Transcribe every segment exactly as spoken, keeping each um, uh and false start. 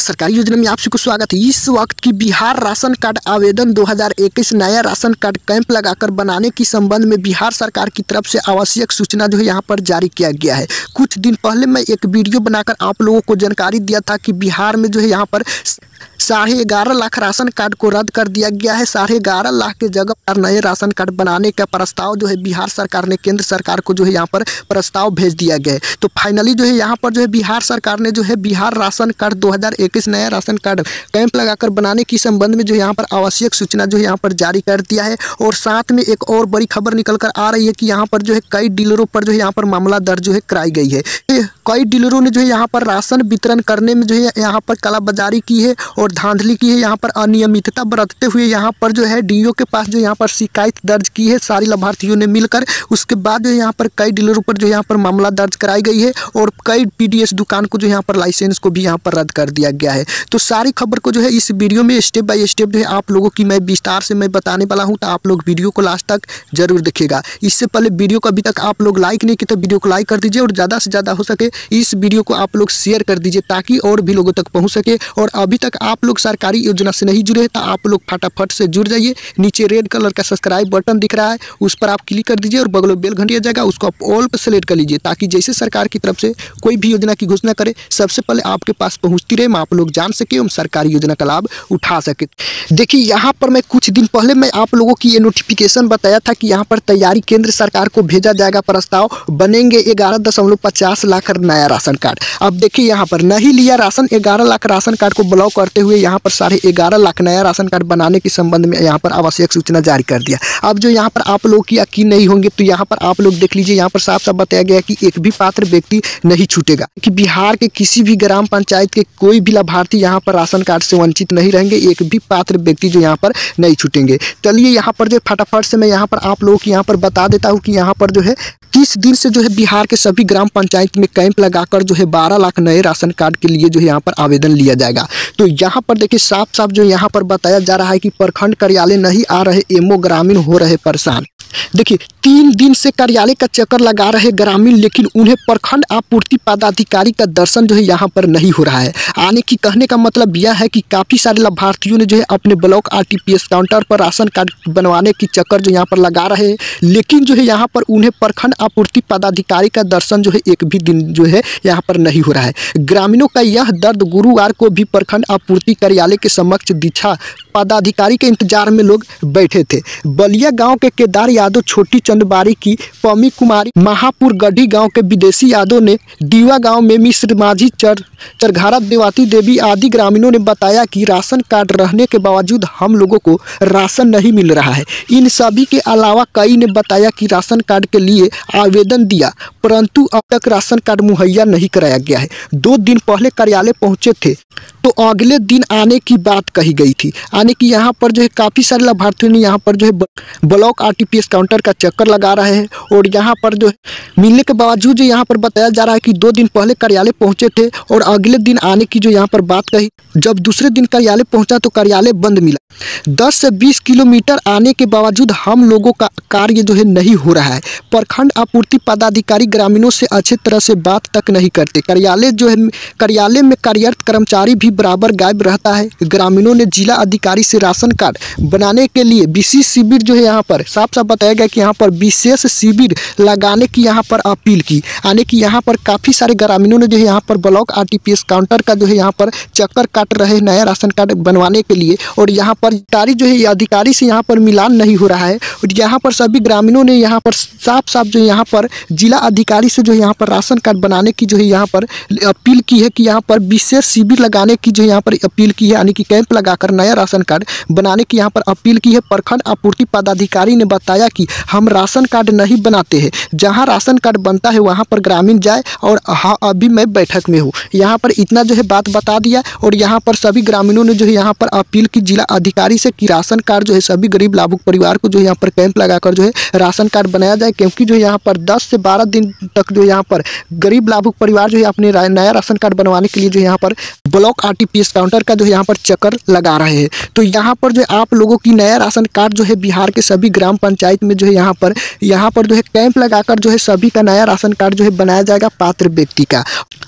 सरकारी योजना में आप सबको स्वागत है। इस वक्त की बिहार राशन कार्ड आवेदन दो हज़ार इक्कीस नया राशन कार्ड कैंप लगाकर बनाने के संबंध में बिहार सरकार की तरफ से आवश्यक सूचना जो है यहाँ पर जारी किया गया है। कुछ दिन पहले मैं एक वीडियो बनाकर आप लोगों को जानकारी दिया था कि बिहार में जो है यहाँ पर साढ़े ग्यारह लाख राशन कार्ड को रद्द कर दिया गया है। साढ़े ग्यारह लाख के जगह पर नए राशन कार्ड बनाने का प्रस्ताव जो है बिहार सरकार ने केंद्र सरकार को जो है यहाँ पर प्रस्ताव भेज दिया गया है। तो फाइनली जो है यहाँ पर जो है बिहार सरकार ने जो है बिहार राशन कार्ड दो हज़ार इक्कीस नया राशन कार्ड कैंप लगाकर बनाने के संबंध में जो यहाँ पर आवश्यक सूचना जो है यहाँ पर जारी कर दिया है। और साथ में एक और बड़ी खबर निकल कर आ रही है कि यहाँ पर जो है कई डीलरों पर जो है यहाँ पर मामला दर्ज जो है कराई गई है। कई डीलरों ने जो है यहाँ पर राशन वितरण करने में जो है यहाँ पर कालाबाजारी की है और धांधली की है। यहाँ पर अनियमितता बरतते हुए यहाँ पर जो है डीओ के पास जो यहाँ पर शिकायत दर्ज की है सारी लाभार्थियों ने मिलकर। उसके बाद जो यहाँ पर कई डीलरों पर जो यहाँ पर मामला दर्ज कराई गई है और कई पीडीएस दुकान को जो यहाँ पर लाइसेंस को भी यहाँ पर रद्द कर दिया गया है। तो सारी खबर को जो है इस वीडियो में स्टेप बाय स्टेप जो है आप लोगों की मैं विस्तार से मैं बताने वाला हूँ। तो आप लोग वीडियो को लास्ट तक जरूर देखिएगा। इससे पहले वीडियो को अभी तक आप लोग लाइक नहीं किए तो वीडियो को लाइक कर दीजिए और ज़्यादा से ज़्यादा हो सके इस वीडियो को आप लोग शेयर कर दीजिए ताकि और भी लोगों तक पहुँच सके। और अभी तक आप लोग सरकारी योजना से नहीं जुड़े हैं तो आप लोग फटाफट से जुड़ जाइए। नीचे रेड कलर का सब्सक्राइब बटन दिख रहा है उस पर आप क्लिक कर दीजिए और बगल में बेल घंटी आ जाएगा उसको आप ऑल पर सेलेक्ट कर लीजिए ताकि जैसे सरकार की तरफ से कोई भी योजना की घोषणा करे सबसे पहले आपके पास पहुंचती रहे, आप लोग जान सके एवं सरकारी योजना का लाभ उठा सके। देखिए यहाँ पर मैं कुछ दिन पहले मैं आप लोगों की ये नोटिफिकेशन बताया था कि यहाँ पर तैयारी केंद्र सरकार को भेजा जाएगा प्रस्ताव, बनेंगे ग्यारह दशमलव पचास लाख नया राशन कार्ड। अब देखिए यहाँ पर नहीं लिया राशन, ग्यारह लाख राशन कार्ड को ब्लॉक करते हुए यहाँ पर साढ़े ग्यारह लाख नया राशन कार्ड बनाने के संबंध में यहाँ पर आवश्यक सूचना जारी कर दिया। अब जो यहाँ पर आप लोग की यकीन नहीं होंगे तो यहाँ पर आप लोग देख लीजिए। यहाँ पर साफ साफ बताया गया कि एक भी पात्र व्यक्ति नहीं छूटेगा, कि बिहार के किसी भी ग्राम पंचायत के कोई भी लाभार्थी यहाँ पर राशन कार्ड से वंचित नहीं रहेंगे। एक भी पात्र व्यक्ति जो यहाँ पर नहीं छूटेंगे। चलिए यहाँ पर जो फटाफट से मैं यहाँ पर आप लोगों की यहाँ पर बता देता हूँ कि यहाँ पर जो है किस दिन से जो है बिहार के सभी ग्राम पंचायत में कैंप लगाकर जो है बारह लाख नए राशन कार्ड के लिए जो है यहाँ पर आवेदन लिया जाएगा। तो यहाँ पर देखिए साफ साफ जो यहाँ पर बताया जा रहा है कि प्रखंड कार्यालय नहीं आ रहे, एमओ ग्रामीण हो रहे परेशान। देखिए तीन दिन से कार्यालय का चक्कर लगा रहे ग्रामीण, लेकिन उन्हें प्रखंड आपूर्ति पदाधिकारी का दर्शन जो है यहाँ पर नहीं हो रहा है। आने की कहने का मतलब यह है कि काफ़ी सारे लाभार्थियों ने जो है अपने ब्लॉक आरटीपीएस काउंटर पर राशन कार्ड बनवाने की चक्कर जो यहाँ पर लगा रहे हैं, लेकिन जो है यहाँ पर उन्हें प्रखंड आपूर्ति पदाधिकारी का दर्शन जो है एक भी दिन जो है यहाँ पर नहीं हो रहा है। ग्रामीणों का यह दर्द गुरुवार को भी प्रखंड आपूर्ति कार्यालय के समक्ष दिखा। पदाधिकारी के इंतजार में लोग बैठे थे। बलिया गांव के केदार यादव, छोटी चंदबारी की पमी कुमारी, महापुर गढ़ी गांव के विदेशी यादव ने, दीवा गांव में मिश्र माझी, चर चरघारा देवाती देवी आदि ग्रामीणों ने बताया कि राशन कार्ड रहने के बावजूद हम लोगों को राशन नहीं मिल रहा है। इन सभी के अलावा कई ने बताया कि राशन कार्ड के लिए आवेदन दिया परंतु अब तक राशन कार्ड मुहैया नहीं कराया गया है। दो दिन पहले कार्यालय पहुंचे थे तो अगले दिन आने की बात कही गई थी। आने की यहाँ पर जो है काफ़ी सारे लाभार्थियों ने यहाँ पर जो है ब्लॉक आरटीपीएस काउंटर का चक्कर लगा रहे हैं और यहाँ पर जो है मिलने के बावजूद जो यहाँ पर बताया जा रहा है कि दो दिन पहले कार्यालय पहुंचे थे और अगले दिन आने की जो यहाँ पर बात कही। जब दूसरे दिन कार्यालय पहुंचा तो कार्यालय बंद मिला। दस से बीस किलोमीटर आने के बावजूद हम लोगों का कार्य जो है नहीं हो रहा है। प्रखंड आपूर्ति पदाधिकारी ग्रामीणों से अच्छे तरह से बात तक नहीं करते। कार्यालय जो है कार्यालय में कार्यरत कर्मचारी भी बराबर गायब रहता है। ग्रामीणों ने जिला अधिकारी से राशन कार्ड बनाने के लिए विशेष शिविर जो है यहाँ पर साफ साफ बताया गया कि यहाँ पर विशेष शिविर लगाने की यहाँ पर अपील की। आने की यहाँ पर काफ़ी सारे ग्रामीणों ने जो है यहाँ पर ब्लॉक आरटीपीएस काउंटर का जो है यहाँ पर चक्कर काट रहे नया राशन कार्ड बनवाने के लिए और यहाँ पर अधिकारी जो है अधिकारी से यहाँ पर मिलान नहीं हो रहा है। और यहाँ पर सभी ग्रामीणों ने यहाँ पर साफ साफ जो यहाँ पर जिला अधिकारी से जो है यहाँ पर राशन कार्ड बनाने की जो है यहाँ पर अपील की है कि यहाँ पर विशेष शिविर लगाने की जो यहाँ पर अपील की है। यानी कि कैंप लगाकर नया राशन कार्ड बनाने की यहाँ पर अपील की है। प्रखंड आपूर्ति पदाधिकारी ने बताया कि हम राशन कार्ड नहीं बनाते हैं, जहाँ राशन कार्ड बनता है वहाँ पर ग्रामीण जाए और हाँ अभी मैं बैठक में हूँ। यहाँ पर इतना जो है बात बता दिया और यहाँ पर सभी ग्रामीणों ने जो है यहाँ पर अपील की जिला अधिकारी से कि राशन कार्ड जो है सभी गरीब लाभुक परिवार को जो है यहाँ पर कैंप लगाकर जो है राशन कार्ड बनाया जाए, क्योंकि जो है यहाँ पर दस से बारह दिन तक जो यहाँ पर गरीब लाभुक परिवार जो है अपने नया राशन कार्ड बनवाने के लिए जो यहाँ पर ब्लॉक आरटीपीएस काउंटर का जो है यहाँ पर चक्कर लगा रहे हैं। तो यहाँ पर जो आप लोगों की नया राशन कार्ड जो है बिहार के सभी ग्राम पंचायत में जो है यहाँ पर यहाँ पर जो है कैंप लगाकर जो है सभी का नया राशन कार्ड जो है बनाया जाएगा पात्र व्यक्ति का।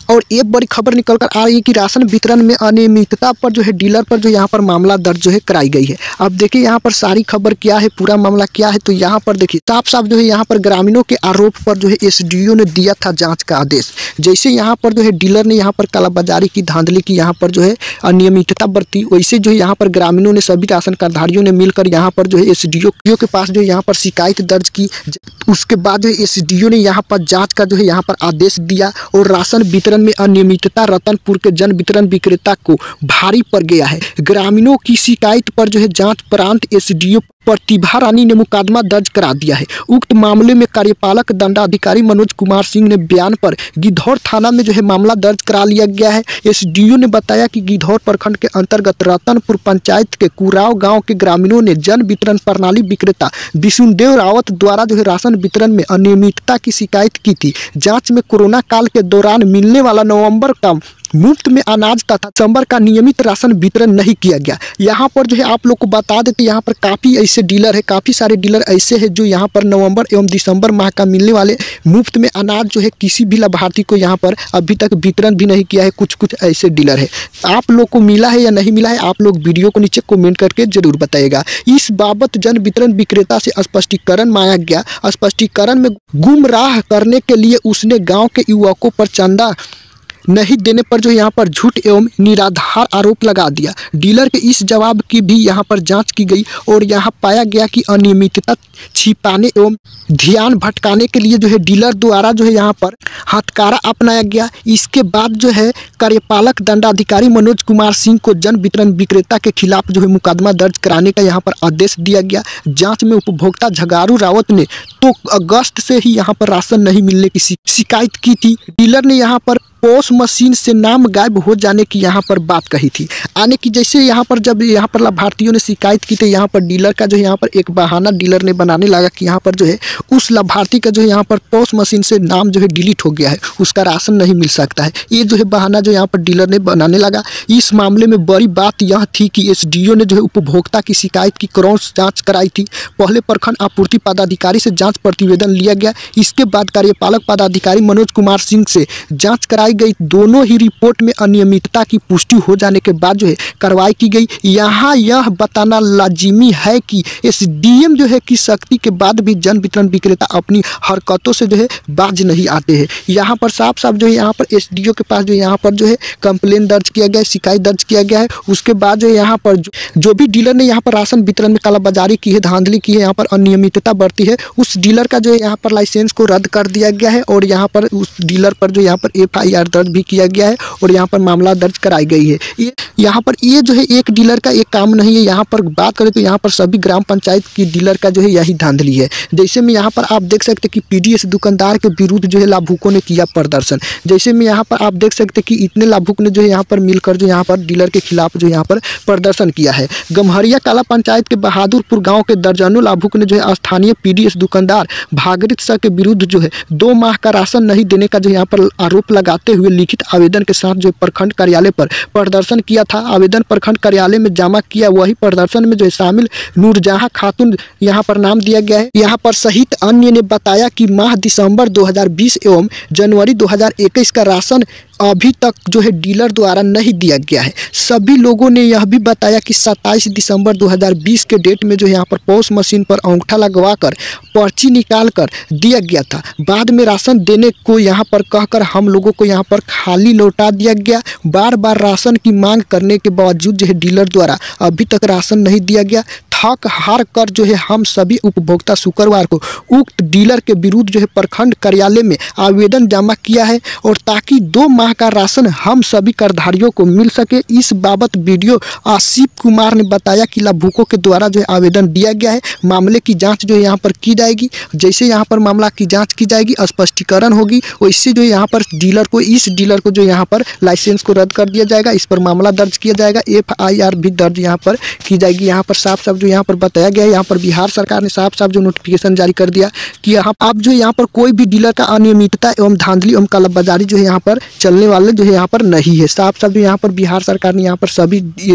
और एक बड़ी खबर निकल कर आ रही है कि राशन वितरण में अनियमितता पर जो है डीलर पर जो यहाँ पर मामला दर्ज जो है कराई गई है। अब देखिए यहाँ पर सारी खबर क्या है, पूरा मामला क्या है, तो यहाँ पर देखिए साफ साफ जो है यहाँ पर ग्रामीणों के आरोप पर जो है एसडीओ ने दिया था जांच का आदेश। जैसे यहाँ पर जो है डीलर ने यहाँ पर कालाबाजारी की, धांधली की, यहाँ पर जो है अनियमितता बरती, वैसे जो है यहाँ पर ग्रामीणों ने, सभी राशन कार्डधारियों ने मिलकर यहाँ पर जो है एसडीओ के पास जो यहाँ पर शिकायत दर्ज की। उसके बाद जो है एसडीओ ने यहाँ पर जांच का जो है यहाँ पर आदेश दिया और राशन वितरण में अनियमितता रतनपुर के जन वितरण विक्रेता को भारी पड़ गया है। ग्रामीणों की शिकायत पर जो है जांच प्रांत एसडीओ प्रतिभा रानी ने मुकदमा दर्ज करा दिया है। उक्त मामले में कार्यपालक दंडाधिकारी मनोज कुमार सिंह ने बयान पर गिद्धौर थाना में जो है मामला दर्ज करा लिया गया है। एसडीओ ने बताया कि गिद्धौर प्रखंड के अंतर्गत रतनपुर पंचायत के कुराव गांव के ग्रामीणों ने जन वितरण प्रणाली विक्रेता विष्णुदेव रावत द्वारा जो है राशन वितरण में अनियमितता की शिकायत की थी। जांच में कोरोना काल के दौरान मिलने वाला नवंबर का मुफ्त में अनाज तथा दिसंबर का नियमित राशन वितरण नहीं किया गया। यहाँ पर जो है आप लोग को बता देते, यहाँ पर काफ़ी ऐसे डीलर है, काफ़ी सारे डीलर ऐसे हैं जो यहाँ पर नवंबर एवं दिसंबर माह का मिलने वाले मुफ्त में अनाज जो है किसी भी लाभार्थी को यहाँ पर अभी तक वितरण भी नहीं किया है। कुछ कुछ ऐसे डीलर है। आप लोग को मिला है या नहीं मिला है, आप लोग वीडियो को नीचे कमेंट करके जरूर बताइएगा। इस बाबत जन वितरण विक्रेता से स्पष्टीकरण मांगा गया। स्पष्टीकरण में गुमराह करने के लिए उसने गाँव के युवकों पर चंदा नहीं देने पर जो यहाँ पर झूठ एवं निराधार आरोप लगा दिया। डीलर के इस जवाब की भी यहाँ पर जांच की गई और यहाँ पाया गया कि अनियमितता छिपाने एवं ध्यान भटकाने के लिए जो है डीलर द्वारा जो है यहाँ पर हथकंडा अपनाया गया। इसके बाद जो है कार्यपालक दंडाधिकारी मनोज कुमार सिंह को जन वितरण विक्रेता के खिलाफ जो है मुकदमा दर्ज कराने का यहाँ पर आदेश दिया गया। जाँच में उपभोक्ता झगारू रावत ने तो अगस्त से ही यहाँ पर राशन नहीं मिलने की शिकायत की थी। डीलर ने यहाँ पर पोस मशीन से नाम गायब हो जाने की यहाँ पर बात कही थी। आने की जैसे यहाँ पर जब यहाँ पर लाभार्थियों ने शिकायत की तो यहाँ पर डीलर का जो है यहाँ पर एक बहाना डीलर ने बनाने लगा कि यहाँ पर जो है उस लाभार्थी का जो है यहाँ पर पोस मशीन से नाम जो है डिलीट हो गया है, उसका राशन नहीं मिल सकता है। ये जो है बहाना जो यहाँ पर डीलर ने बनाने लगा। इस मामले में बड़ी बात यह थी कि एसडीओ ने जो है उपभोक्ता की शिकायत की क्रॉस जाँच कराई थी। पहले प्रखंड आपूर्ति पदाधिकारी से जाँच प्रतिवेदन लिया गया। इसके बाद कार्यपालक पदाधिकारी मनोज कुमार सिंह से जाँच कराई गई। दोनों ही रिपोर्ट में अनियमितता की पुष्टि हो जाने के बाद जो है कार्रवाई की गई। यहाँ यह बताना लाजिमी है कि एसडीएम जो है की शक्ति के बाद भी जन वितरण विक्रेता अपनी हरकतों से जो है बाज नहीं आते हैं। यहाँ पर साफ साफ जो है यहाँ पर एसडीओ के पास जो यहाँ पर जो है कंप्लेन दर्ज किया गया है, शिकायत दर्ज किया गया है। उसके बाद जो यहाँ पर जो, जो भी डीलर ने यहाँ पर राशन वितरण में कालाबाजारी की है, धांधली की है, यहाँ पर अनियमितता बरती है, उस डीलर का जो है यहाँ पर लाइसेंस को रद्द कर दिया गया है और यहाँ पर उस डीलर पर जो यहाँ पर एफ आई आर दर्ज भी किया गया है और यहाँ पर मामला दर्ज कराई गई है। ये यहाँ पर ये जो है एक डीलर का एक काम नहीं है। यहाँ पर बात करें तो यहाँ पर सभी ग्राम पंचायत की डीलर का जो है यही धांधली है। जैसे में यहाँ पर आप देख सकते कि पीडीएस दुकानदार के विरुद्ध जो है लाभुकों ने किया प्रदर्शन। जैसे में यहाँ पर आप देख सकते कि इतने लाभुक ने जो है यहाँ पर मिलकर जो यहाँ पर डीलर के खिलाफ जो यहाँ पर प्रदर्शन किया है। गम्हरिया कला पंचायत के बहादुरपुर गाँव के दर्जनों लाभुक ने जो है स्थानीय पीडीएस दुकानदार भागीरथ शाह के विरुद्ध जो है दो माह का राशन नहीं देने का जो यहाँ पर आरोप लगाते हुए लिखित आवेदन के साथ जो प्रखंड कार्यालय पर प्रदर्शन किया था। आवेदन प्रखंड कार्यालय में जमा किया। वही प्रदर्शन में जो है शामिल नूरजहां खातून यहाँ पर नाम दिया गया है। यहाँ पर सहित अन्य ने बताया कि माह दिसंबर दो हज़ार बीस एवं जनवरी दो हज़ार इक्कीस का राशन अभी तक जो है डीलर द्वारा नहीं दिया गया है। सभी लोगों ने यह भी बताया कि सत्ताईस दिसंबर दो हज़ार बीस के डेट में जो यहाँ पर पोस मशीन पर अंगूठा लगवा कर पर्ची निकाल कर दिया गया था। बाद में राशन देने को यहाँ पर कहकर हम लोगों को यहाँ पर खाली लौटा दिया गया। बार बार राशन की मांग करने के बावजूद जो है डीलर द्वारा अभी तक राशन नहीं दिया गया। थक हार कर जो है हम सभी उपभोक्ता शुक्रवार को उक्त डीलर के विरुद्ध जो है प्रखंड कार्यालय में आवेदन जमा किया है और ताकि दो माह का राशन हम सभी कार्डधारियों को मिल सके। इस बाबत वीडियो आसिफ कुमार ने बताया कि लाभुकों के द्वारा जो है आवेदन दिया गया है। मामले की जांच जो है यहाँ पर की जाएगी। जैसे यहाँ पर मामला की जांच की जाएगी, स्पष्टीकरण होगी, वैसे जो यहाँ पर डीलर को इस डीलर को जो यहाँ पर लाइसेंस को रद्द कर दिया जाएगा। इस पर मामला दर्ज किया जाएगा। एफ आई आर भी दर्ज यहाँ पर की जाएगी। यहाँ पर साफ साफ जो यहाँ पर बताया गया है, यहाँ पर बिहार सरकार ने साफ साफ जो नोटिफिकेशन जारी कर दिया कि यहाँ आप जो यहाँ पर कोई भी डीलर का अनियमितता एवं धांधली एवं कालाबाजारी जो है यहाँ पर चलने वाले जो है यहाँ पर नहीं है। साफ साफ जो यहाँ पर बिहार सरकार ने यहाँ पर सभी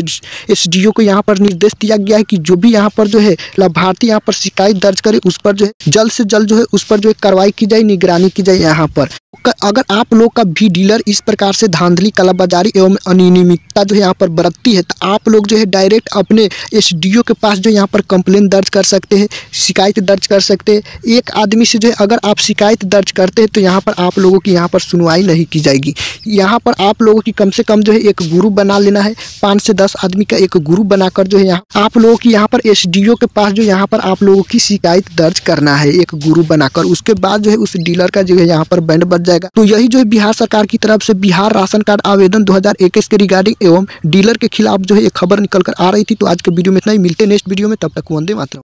एसडीओ को यहाँ पर निर्देश दिया गया है कि जो भी यहाँ पर जो है लाभार्थी यहाँ पर शिकायत दर्ज करे उस पर जो है जल्द से जल्द जो है उस पर जो है कार्रवाई की जाए, निगरानी की जाए यहाँ पर। अगर आप लोग का भी डीलर इस प्रकार से धांधली, कालाबाजारी एवं अनियमितता जो है यहाँ पर बरतती है, तो आप लोग जो है डायरेक्ट अपने एसडीओ के पास जो यहाँ पर कंप्लेन दर्ज कर सकते हैं, शिकायत दर्ज कर सकते हैं। एक आदमी से जो है अगर आप शिकायत दर्ज करते हैं तो यहाँ पर आप लोगों की यहाँ पर सुनवाई नहीं की जाएगी। यहाँ पर आप लोगों की कम से कम जो है एक ग्रुप बना लेना है, पाँच से दस आदमी का एक ग्रुप बनाकर जो है यहाँ आप लोगों की यहाँ पर एसडीओ के पास जो यहाँ पर आप लोगों की शिकायत दर्ज करना है एक ग्रुप बनाकर। उसके बाद जो है उस डीलर का जो है यहाँ पर बैंड बच जाएगा। तो यही जो है बिहार सरकार की तरफ से बिहार राशन कार्ड आवेदन दो हज़ार इक्कीस के रिगार्डिंग एवं डीलर के खिलाफ जो है एक खबर निकल कर आ रही थी। तो आज के वीडियो में इतना ही, मिलते हैं नेक्स्ट वीडियो में, तब तक वंदे मातरम।